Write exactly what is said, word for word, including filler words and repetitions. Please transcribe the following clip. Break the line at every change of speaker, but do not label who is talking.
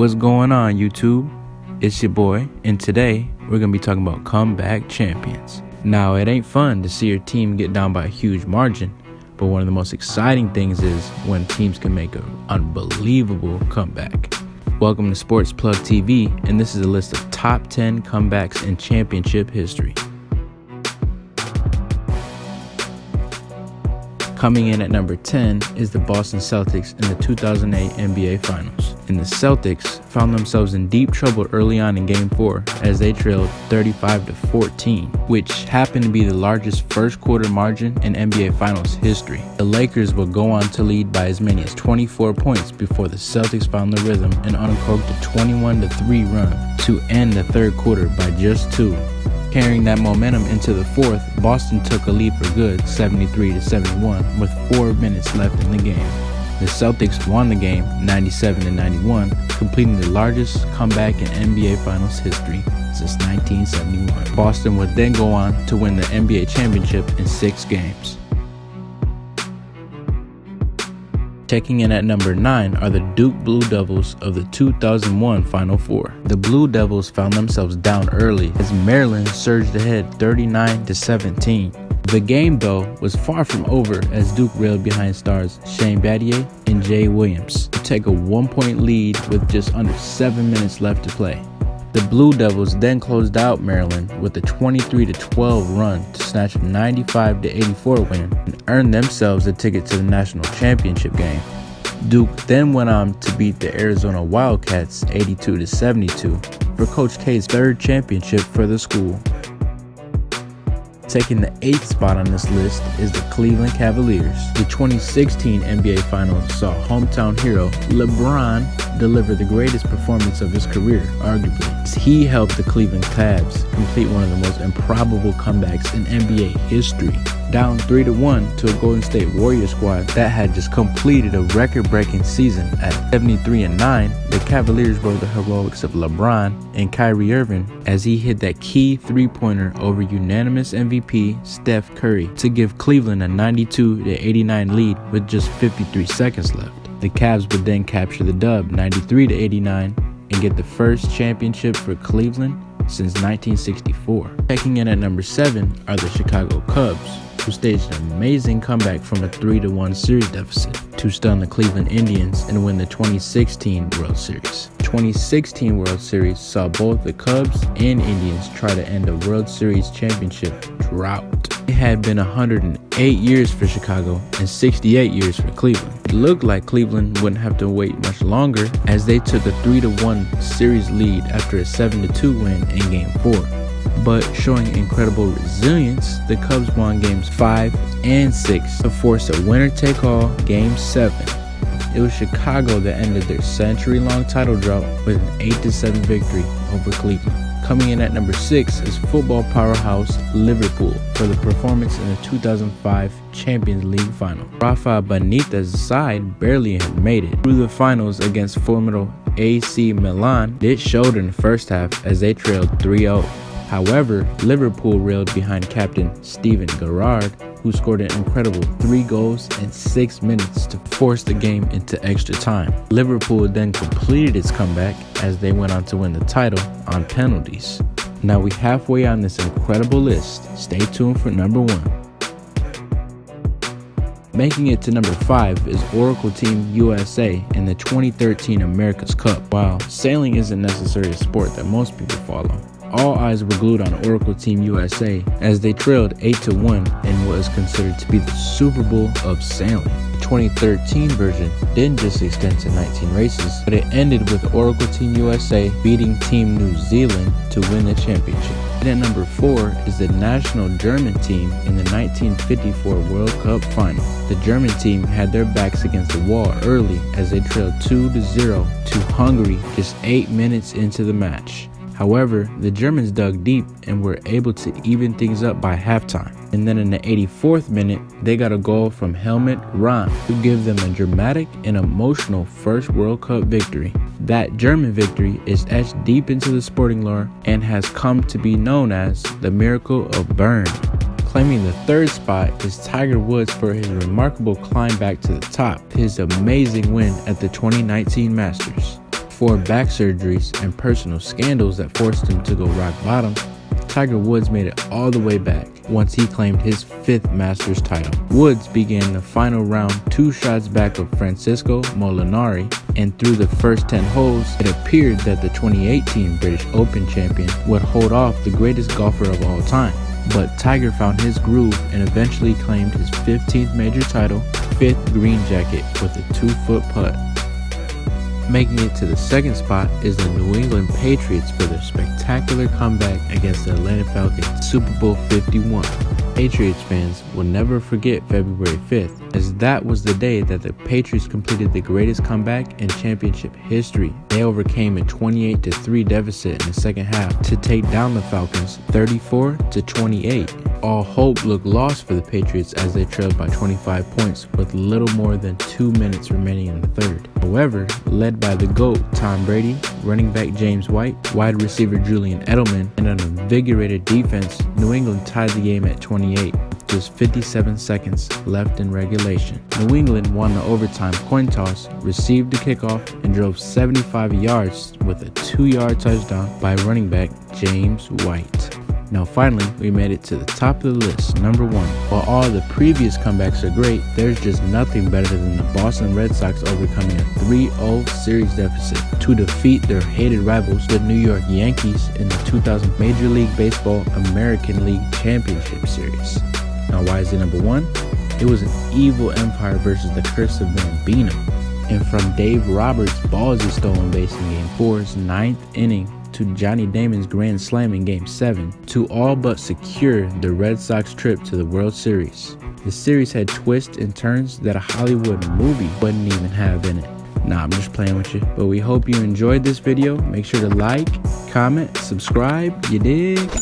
What's going on, YouTube? It's your boy, and today we're going to be talking about comeback champions. Now, it ain't fun to see your team get down by a huge margin, but one of the most exciting things is when teams can make an unbelievable comeback. Welcome to Sports Plug T V, and this is a list of top ten comebacks in championship history. Coming in at number ten is the Boston Celtics in the two thousand eight N B A Finals. And the Celtics found themselves in deep trouble early on in Game four as they trailed thirty-five to fourteen, which happened to be the largest first quarter margin in N B A Finals history. The Lakers would go on to lead by as many as twenty-four points before the Celtics found the rhythm and uncorked a twenty-one to three run to end the third quarter by just two. Carrying that momentum into the fourth, Boston took a lead for good, seventy-three to seventy-one, with four minutes left in the game. The Celtics won the game, ninety-seven to ninety-one, completing the largest comeback in N B A Finals history since nineteen seventy-one. Boston would then go on to win the N B A championship in six games. Checking in at number nine are the Duke Blue Devils of the two thousand one Final Four. The Blue Devils found themselves down early as Maryland surged ahead thirty-nine to seventeen. The game, though, was far from over as Duke railed behind stars Shane Battier and Jay Williams to take a one-point lead with just under seven minutes left to play. The Blue Devils then closed out Maryland with a twenty-three to twelve run to snatch a ninety-five to eighty-four win and earn themselves a ticket to the national championship game. Duke then went on to beat the Arizona Wildcats eighty-two to seventy-two for Coach K's third championship for the school. Taking the eighth spot on this list is the Cleveland Cavaliers. The twenty sixteen N B A Finals saw hometown hero LeBron deliver the greatest performance of his career, arguably. He helped the Cleveland Cavs complete one of the most improbable comebacks in N B A history. Down three to one to a Golden State Warriors squad that had just completed a record-breaking season at seventy-three and nine, the Cavaliers rode the heroics of LeBron and Kyrie Irving as he hit that key three-pointer over unanimous M V P Steph Curry to give Cleveland a ninety-two to eighty-nine lead with just fifty-three seconds left. The Cavs would then capture the dub ninety-three to eighty-nine and get the first championship for Cleveland since nineteen sixty-four. Checking in at number seven are the Chicago Cubs, who staged an amazing comeback from a three to one series deficit to stun the Cleveland Indians and win the twenty sixteen World Series. The twenty sixteen World Series saw both the Cubs and Indians try to end a World Series championship drought. It had been one hundred eight years for Chicago and sixty-eight years for Cleveland. It looked like Cleveland wouldn't have to wait much longer as they took a three to one series lead after a seven to two win in Game four. But showing incredible resilience, the Cubs won games five and six to force a winner-take-all Game seven. It was Chicago that ended their century-long title drought with an eight to seven victory over Cleveland. Coming in at number six is football powerhouse Liverpool for the performance in the two thousand five Champions League final. Rafa Benitez's side barely had made it through the finals against formidable A C Milan. It showed in the first half as they trailed three zero. However, Liverpool railed behind captain Steven Gerrard, who scored an incredible three goals in six minutes to force the game into extra time. Liverpool then completed its comeback as they went on to win the title on penalties. Now we halfway on this incredible list. Stay tuned for number one. Making it to number five is Oracle Team U S A in the twenty thirteen America's Cup. While sailing isn't necessarily a sport that most people follow, all eyes were glued on Oracle Team U S A as they trailed eight to one in what is considered to be the Super Bowl of sailing. The twenty thirteen version didn't just extend to nineteen races, but it ended with Oracle Team U S A beating Team New Zealand to win the championship. And at number four is the national German team in the nineteen fifty-four World Cup final. The German team had their backs against the wall early as they trailed two to zero to Hungary just eight minutes into the match. However, the Germans dug deep and were able to even things up by halftime. And then in the eighty-fourth minute, they got a goal from Helmut Rahn to give them a dramatic and emotional first World Cup victory. That German victory is etched deep into the sporting lore and has come to be known as the Miracle of Bern. Claiming the third spot is Tiger Woods for his remarkable climb back to the top, his amazing win at the twenty nineteen Masters. four back surgeries, and personal scandals that forced him to go rock bottom, Tiger Woods made it all the way back once he claimed his fifth Masters title. Woods began the final round two shots back of Francisco Molinari, and through the first ten holes, it appeared that the twenty eighteen British Open champion would hold off the greatest golfer of all time. But Tiger found his groove and eventually claimed his fifteenth major title, fifth green jacket with a two-foot putt. Making it to the second spot is the New England Patriots for their spectacular comeback against the Atlanta Falcons, Super Bowl fifty-one. Patriots fans will never forget February fifth, as that was the day that the Patriots completed the greatest comeback in championship history. They overcame a twenty-eight to three deficit in the second half to take down the Falcons thirty-four to twenty-eight. All hope looked lost for the Patriots as they trailed by twenty-five points with little more than two minutes remaining in the third. However, led by the GOAT Tom Brady, running back James White, wide receiver Julian Edelman, and an invigorated defense, New England tied the game at twenty-eight with just fifty-seven seconds left in regulation. New England won the overtime coin toss, received the kickoff, and drove seventy-five yards with a two-yard touchdown by running back James White. Now finally, we made it to the top of the list, number one. While all the previous comebacks are great, there's just nothing better than the Boston Red Sox overcoming a three oh series deficit to defeat their hated rivals, the New York Yankees, in the two thousand Major League Baseball American League Championship Series. Now why is it number one? It was an evil empire versus the curse of Bambino. And from Dave Roberts' ballsy stolen base in Game four's ninth inning to Johnny Damon's grand slam in Game seven to all but secure the Red Sox trip to the World Series. The series had twists and turns that a Hollywood movie wouldn't even have in it. Nah, I'm just playing with you. But we hope you enjoyed this video. Make sure to like, comment, subscribe, you dig?